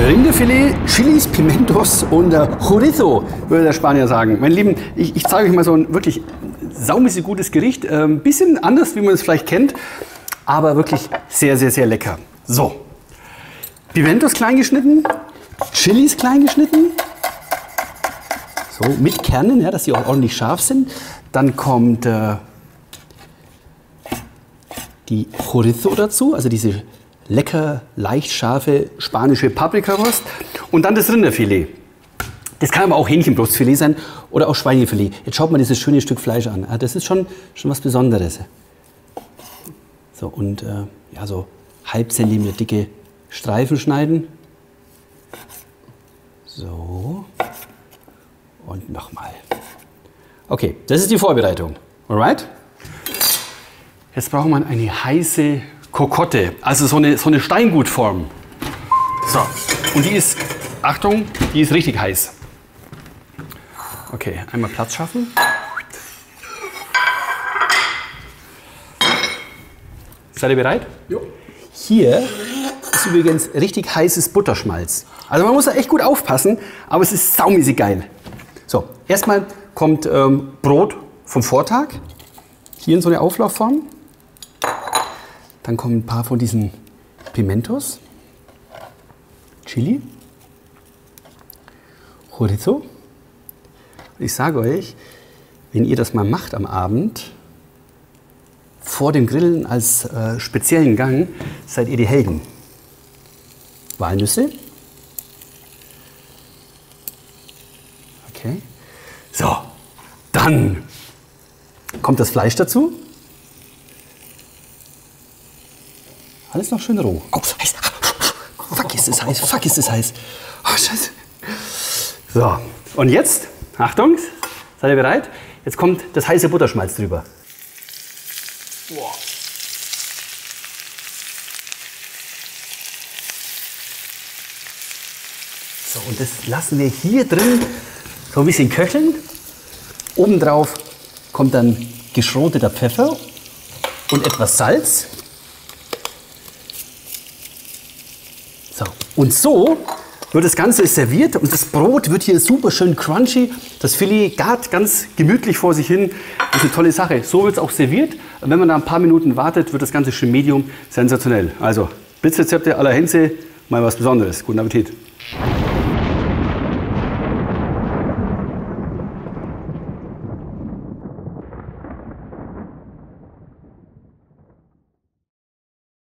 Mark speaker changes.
Speaker 1: Rinderfilet, Chilis, Pimentos und Chorizo, würde der Spanier sagen. Meine Lieben, ich zeige euch mal so ein wirklich saumäßig gutes Gericht. Ein bisschen anders, wie man es vielleicht kennt, aber wirklich sehr, sehr, sehr lecker. So, Pimentos klein geschnitten, Chilis klein geschnitten. So, mit Kernen, ja, dass sie auch ordentlich scharf sind. Dann kommt die Chorizo dazu, also diese lecker, leicht scharfe spanische Paprikawurst. Und dann das Rinderfilet. Das kann aber auch Hähnchenbrustfilet sein oder auch Schweinefilet. Jetzt schaut mal dieses schöne Stück Fleisch an. Das ist schon was Besonderes. So, und ja, so halb Zentimeter dicke Streifen schneiden. So. Und nochmal. Okay, das ist die Vorbereitung. Alright? Jetzt braucht man eine heiße Kokotte, also so eine Steingutform. So, und die ist, Achtung, die ist richtig heiß. Okay, einmal Platz schaffen. Seid ihr bereit? Jo. Hier ist übrigens richtig heißes Butterschmalz. Also man muss da echt gut aufpassen, aber es ist saumäßig geil. So, erstmal kommt Brot vom Vortag, hier in so eine Auflaufform. Dann kommen ein paar von diesen Pimentos, Chili, Chorizo. Ich sage euch, wenn ihr das mal macht am Abend, vor dem Grillen als speziellen Gang, seid ihr die Helden. Walnüsse. Okay. So, dann kommt das Fleisch dazu. Alles noch schön roh. Oh, heiß. Fuck, ist es heiß. Fuck, ist es heiß. Oh, Scheiße. So, und jetzt, Achtung, seid ihr bereit? Jetzt kommt das heiße Butterschmalz drüber. Wow. So, und das lassen wir hier drin so ein bisschen köcheln. Obendrauf kommt dann geschroteter Pfeffer und etwas Salz. So, und so wird das Ganze serviert und das Brot wird hier super schön crunchy. Das Filet gart ganz gemütlich vor sich hin. Das ist eine tolle Sache. So wird es auch serviert. Und wenn man da ein paar Minuten wartet, wird das Ganze schön medium sensationell. Also Blitzrezepte aller Henze, mal was Besonderes. Guten Appetit.